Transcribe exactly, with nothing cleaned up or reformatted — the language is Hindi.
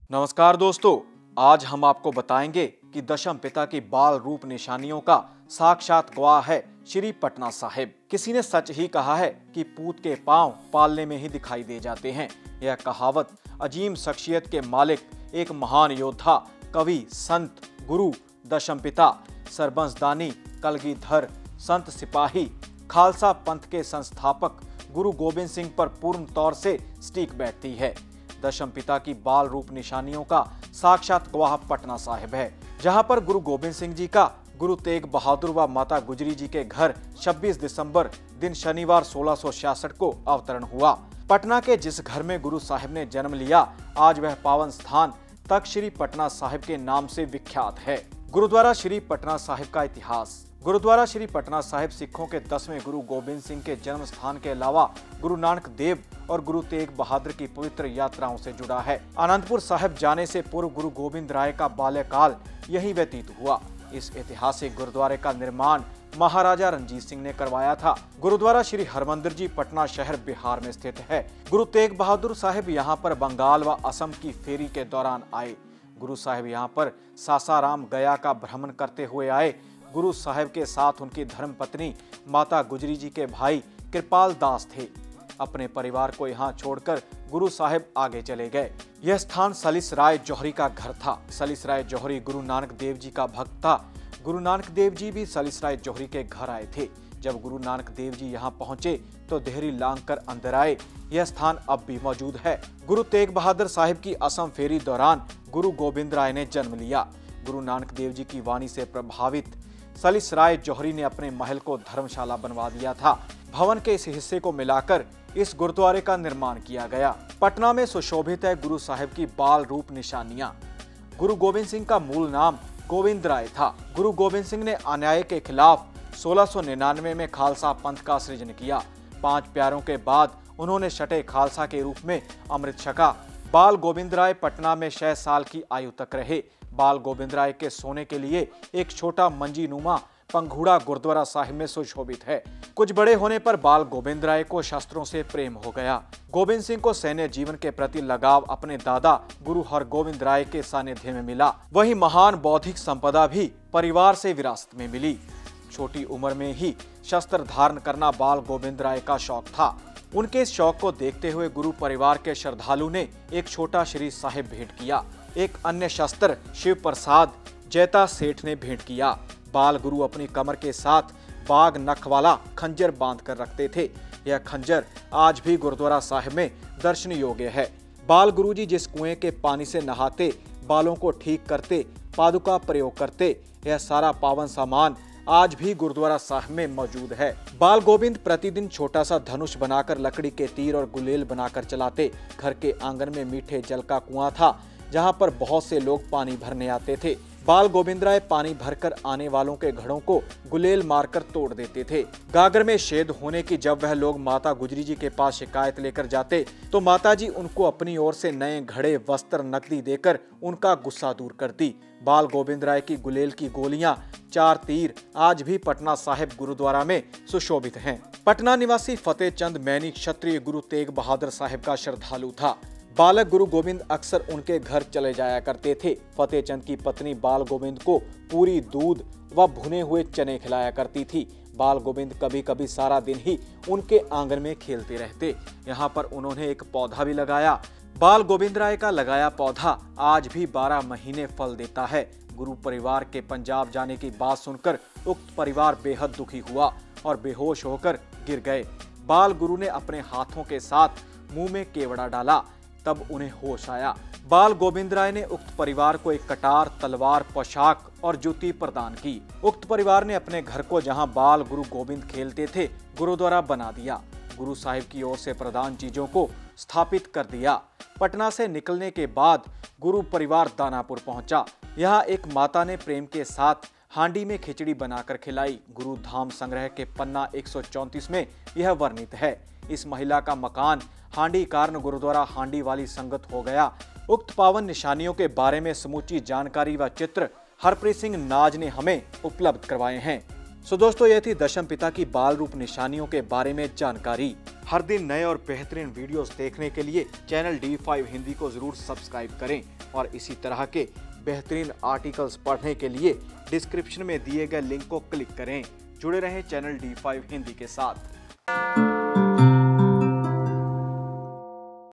नमस्कार दोस्तों, आज हम आपको बताएंगे कि दशम पिता की बाल रूप निशानियों का साक्षात गवाह है श्री पटना साहिब। किसी ने सच ही कहा है कि पूत के पांव पालने में ही दिखाई दे जाते हैं। यह कहावत अजीम शख्सियत के मालिक, एक महान योद्धा, कवि, संत, गुरु, दशम पिता, सरबंसदानी, कलगीधर, संत सिपाही, खालसा पंथ के संस्थापक गुरु गोविंद सिंह पर पूर्ण तौर से स्टिक बैठती है। दशम पिता की बाल रूप निशानियों का साक्षात गवाह पटना साहिब है, जहां पर गुरु गोविंद सिंह जी का गुरु तेग बहादुर व माता गुजरी जी के घर छब्बीस दिसंबर दिन शनिवार सोलह सौ छियासठ को अवतरण हुआ। पटना के जिस घर में गुरु साहिब ने जन्म लिया, आज वह पावन स्थान तख्त श्री पटना साहिब के नाम से विख्यात है। गुरुद्वारा श्री पटना साहिब का इतिहास। गुरुद्वारा श्री पटना साहिब सिखों के दसवें गुरु गोविंद सिंह के जन्म स्थान के अलावा गुरु नानक देव और गुरु तेग बहादुर की पवित्र यात्राओं से जुड़ा है। आनंदपुर साहिब जाने से पूर्व गुरु गोविंद राय का बाल्यकाल यहीं व्यतीत हुआ। इस ऐतिहासिक गुरुद्वारे का निर्माण महाराजा रणजीत सिंह ने करवाया था। गुरुद्वारा श्री हरमंदिर जी पटना शहर बिहार में स्थित है। गुरु तेग बहादुर साहिब यहाँ पर बंगाल व असम की फेरी के दौरान आए। गुरु साहिब यहाँ पर सासाराम गया का भ्रमण करते हुए आए। गुरु साहिब के साथ उनकी धर्मपत्नी माता गुजरी जी के भाई कृपाल दास थे। अपने परिवार को यहाँ छोड़कर गुरु साहिब आगे चले गए। यह स्थान सलिस राय जौहरी का घर था। सलिस राय जौहरी गुरु नानक देव जी का भक्त था। गुरु नानक देव जी भी सलिस राय जौहरी के घर आए थे। जब गुरु नानक देव जी यहाँ पहुंचे तो देहरी लांग कर अंदर आए। यह स्थान अब भी मौजूद है। गुरु तेग बहादुर साहिब की असम फेरी दौरान गुरु गोविंद राय ने जन्म लिया। गुरु नानक देव जी की वाणी से प्रभावित सलिस राय जौहरी ने अपने महल को धर्मशाला बनवा दिया था। भवन के इस हिस्से को मिलाकर इस गुरुद्वारे का निर्माण किया गया। पटना में सुशोभित है गुरु साहिब की बाल रूप निशानियां। गुरु गोविंद सिंह का मूल नाम गोविंद राय था। गुरु गोविंद सिंह ने अन्याय के खिलाफ सोलह सौ निन्यानवे में खालसा पंथ का सृजन किया। पांच प्यारों के बाद उन्होंने छठे खालसा के रूप में अमृत छका। बाल गोविंद राय पटना में छह साल की आयु तक रहे। बाल गोविंद राय के सोने के लिए एक छोटा मंजी नुमा पंघूड़ा गुरुद्वारा साहिब में सुशोभित है। कुछ बड़े होने पर बाल गोविंद राय को शस्त्रों से प्रेम हो गया। गोविंद सिंह को सैन्य जीवन के प्रति लगाव अपने दादा गुरु हरगोविंद राय के सानिध्य में मिला। वही महान बौद्धिक संपदा भी परिवार से विरासत में मिली। छोटी उम्र में ही शस्त्र धारण करना बाल गोविंद राय का शौक था। उनके इस शौक को देखते हुए गुरु परिवार के श्रद्धालु ने एक छोटा श्री साहिब भेंट किया। एक अन्य शस्त्र शिव प्रसाद जैता सेठ ने भेंट किया। बाल गुरु अपनी कमर के साथ बाग नख वाला खंजर बांध कर रखते थे। यह खंजर आज भी गुरुद्वारा साहिब में दर्शन योग्य है। बाल गुरु जी जिस कुएं के पानी से नहाते, बालों को ठीक करते, पादुका प्रयोग करते, यह सारा पावन सामान आज भी गुरुद्वारा साहिब में मौजूद है। बाल गोविंद प्रतिदिन छोटा सा धनुष बनाकर लकड़ी के तीर और गुलेल बनाकर चलाते। घर के आंगन में मीठे जल का कुआं था, जहां पर बहुत से लोग पानी भरने आते थे। बाल गोविंद राय पानी भरकर आने वालों के घड़ों को गुलेल मारकर तोड़ देते थे। गागर में छेद होने की जब वह लोग माता गुजरी जी के पास शिकायत लेकर जाते तो माता जी उनको अपनी ओर से नए घड़े, वस्त्र, नकदी देकर उनका गुस्सा दूर करती। बाल गोविंद राय की गुलेल की गोलियां, चार तीर आज भी पटना साहिब गुरुद्वारा में सुशोभित हैं। पटना निवासी फतेह चंद मैनी क्षत्रिय गुरु तेग बहादुर साहिब का श्रद्धालु था। बालक गुरु गोविंद अक्सर उनके घर चले जाया करते थे। फतेह चंद की पत्नी बाल गोविंद को पूरी, दूध व भुने हुए चने खिलाया करती थी। बाल गोविंद कभी कभी सारा दिन ही उनके आंगन में खेलते रहते। यहाँ पर उन्होंने एक पौधा भी लगाया। बाल गोविंद राय का लगाया पौधा आज भी बारह महीने फल देता है। गुरु परिवार के पंजाब जाने की बात सुनकर उक्त परिवार बेहद दुखी हुआ और बेहोश होकर गिर गए। बाल गुरु ने अपने हाथों के साथ मुंह में केवड़ा डाला, तब उन्हें होश आया। बाल गोविंद राय ने उक्त परिवार को एक कटार, तलवार, पोशाक और जूती प्रदान की। उक्त परिवार ने अपने घर को, जहां बाल गुरु गोविंद खेलते थे, गुरुद्वारा बना दिया। गुरु साहिब की ओर से प्रदान चीजों को स्थापित कर दिया। पटना से निकलने के बाद गुरु परिवार दानापुर पहुंचा। यहाँ एक माता ने प्रेम के साथ हांडी में खिचड़ी बनाकर खिलाई। गुरु धाम संग्रह के पन्ना एक सौ चौंतीस में यह वर्णित है। इस महिला का मकान हांडी कारण गुरुद्वारा हांडी वाली संगत हो गया। उक्त पावन निशानियों के बारे में समूची जानकारी व चित्र हरप्रीत सिंह नाज ने हमें उपलब्ध करवाए हैं। सो दोस्तों, यह थी दशम पिता की बाल रूप निशानियों के बारे में जानकारी। हर दिन नए और बेहतरीन वीडियोस देखने के लिए चैनल डी फाइव हिंदी को जरूर सब्सक्राइब करें और इसी तरह के बेहतरीन आर्टिकल्स पढ़ने के लिए डिस्क्रिप्शन में दिए गए लिंक को क्लिक करें। जुड़े रहें चैनल डी फाइव हिंदी के साथ।